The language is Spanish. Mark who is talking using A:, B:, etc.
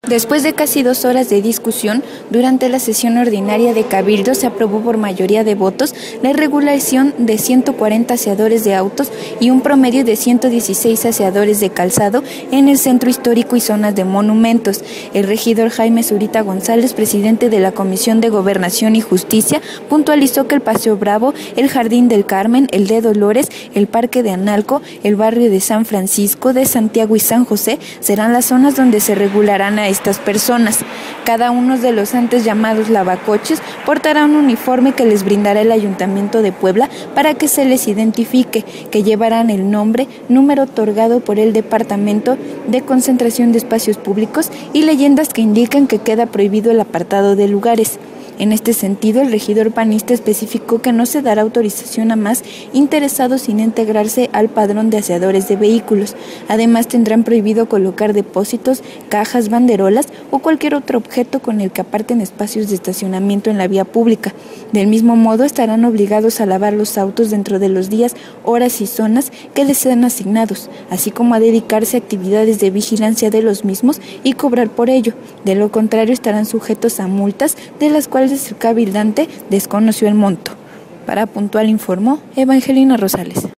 A: Después de casi 2 horas de discusión, durante la sesión ordinaria de Cabildo se aprobó por mayoría de votos la regulación de 140 aseadores de autos y un promedio de 116 aseadores de calzado en el centro histórico y zonas de monumentos. El regidor Jaime Zurita González, presidente de la Comisión de Gobernación y Justicia, puntualizó que el Paseo Bravo, el Jardín del Carmen, el de Dolores, el Parque de Analco, el barrio de San Francisco, de Santiago y San José serán las zonas donde se regularán a estas personas. Cada uno de los antes llamados lavacoches portará un uniforme que les brindará el Ayuntamiento de Puebla para que se les identifique, que llevarán el nombre, número otorgado por el Departamento de Concentración de Espacios Públicos y leyendas que indican que queda prohibido el apartado de lugares. En este sentido, el regidor panista especificó que no se dará autorización a más interesados sin integrarse al padrón de aseadores de vehículos. Además, tendrán prohibido colocar depósitos, cajas, banderolas o cualquier otro objeto con el que aparten espacios de estacionamiento en la vía pública. Del mismo modo, estarán obligados a lavar los autos dentro de los días, horas y zonas que les sean asignados, así como a dedicarse a actividades de vigilancia de los mismos y cobrar por ello. De lo contrario, estarán sujetos a multas de las cuales el cabildante desconoció el monto. Para Puntual informó Evangelina Rosales.